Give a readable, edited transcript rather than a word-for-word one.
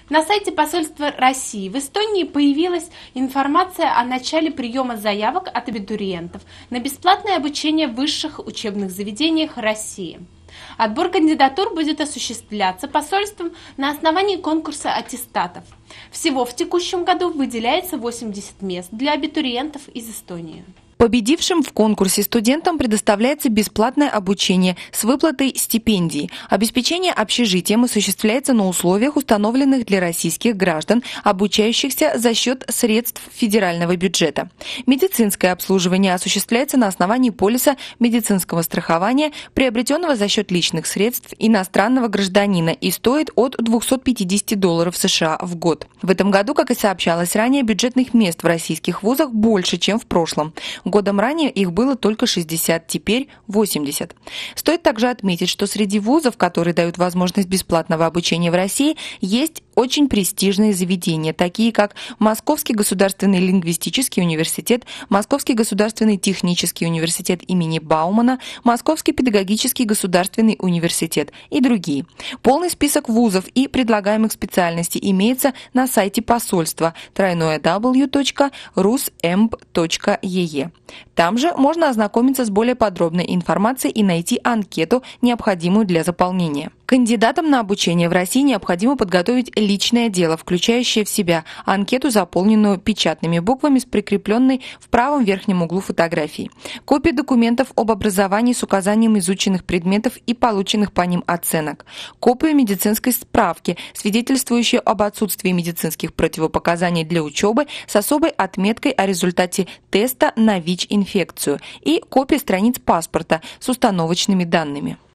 На сайте посольства России в Эстонии появилась информация о начале приема заявок от абитуриентов на бесплатное обучение в высших учебных заведениях России. Отбор кандидатур будет осуществляться посольством на основании конкурса аттестатов. Всего в текущем году выделяется 80 мест для абитуриентов из Эстонии. Победившим в конкурсе студентам предоставляется бесплатное обучение с выплатой стипендий. Обеспечение общежитием осуществляется на условиях, установленных для российских граждан, обучающихся за счет средств федерального бюджета. Медицинское обслуживание осуществляется на основании полиса медицинского страхования, приобретенного за счет личных средств иностранного гражданина, и стоит от $250 США в год. В этом году, как и сообщалось ранее, бюджетных мест в российских вузах больше, чем в прошлом. Годом ранее их было только 60, теперь 80. Стоит также отметить, что среди вузов, которые дают возможность бесплатного обучения в России, есть очень престижные заведения, такие как Московский государственный лингвистический университет, Московский государственный технический университет имени Баумана, Московский педагогический государственный университет и другие. Полный список вузов и предлагаемых специальностей имеется на сайте посольства www.rusemb.ee. Там же можно ознакомиться с более подробной информацией и найти анкету, необходимую для заполнения. Кандидатам на обучение в России необходимо подготовить личное дело, включающее в себя анкету, заполненную печатными буквами с прикрепленной в правом верхнем углу фотографией, копии документов об образовании с указанием изученных предметов и полученных по ним оценок, копию медицинской справки, свидетельствующую об отсутствии медицинских противопоказаний для учебы с особой отметкой о результате теста на ВИЧ-инфекцию и копии страниц паспорта с установочными данными.